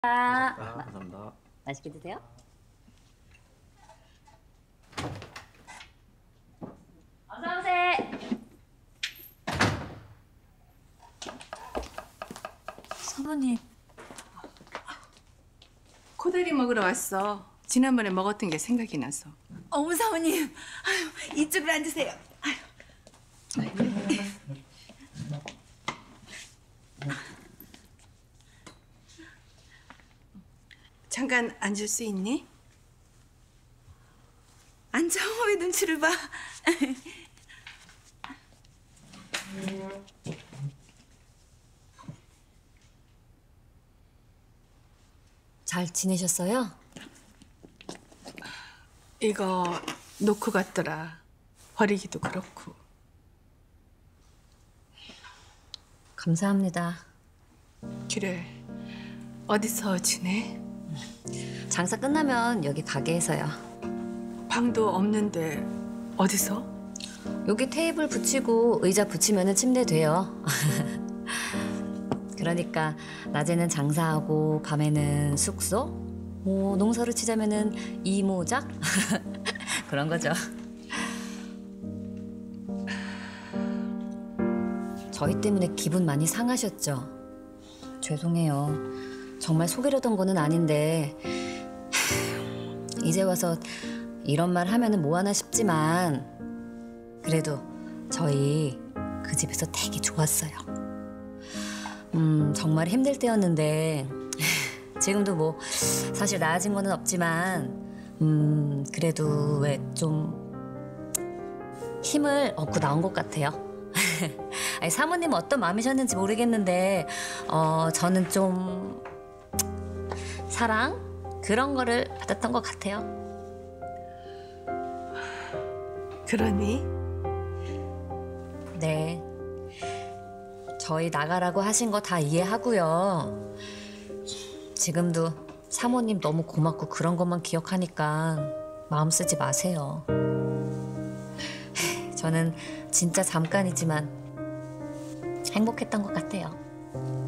감사합니다. 맛있게 드세요. 어서 오세요. 사모님. 코다리 먹으러 왔어. 지난번에 먹었던 게 생각이 나서. 어머 사모님. 아유, 이쪽으로 앉으세요. 아유. 잠깐 앉을 수 있니? 앉아. 왜 눈치를 봐. 잘 지내셨어요? 이거 놓고 갔더라. 버리기도 그렇고. 감사합니다. 그래. 어디서 지내? 장사 끝나면 여기 가게에서요. 방도 없는데 어디서? 여기 테이블 붙이고 의자 붙이면 침대 돼요. 그러니까 낮에는 장사하고 밤에는 숙소? 뭐 농사를 치자면은 이모작? 그런 거죠. 저희 때문에 기분 많이 상하셨죠? 죄송해요. 정말 속이려던 거는 아닌데 이제 와서 이런 말 하면은 뭐하나 싶지만 그래도 저희 그 집에서 되게 좋았어요. 정말 힘들 때였는데 지금도 뭐 사실 나아진 거는 없지만 그래도 왜 좀 힘을 얻고 나온 것 같아요. 아니, 사모님 어떤 마음이셨는지 모르겠는데 저는 좀 사랑 그런 거를 받았던 것 같아요. 그러니? 네. 저희 나가라고 하신 거 다 이해하고요. 지금도 사모님 너무 고맙고 그런 것만 기억하니까 마음 쓰지 마세요. 저는 진짜 잠깐이지만 행복했던 것 같아요.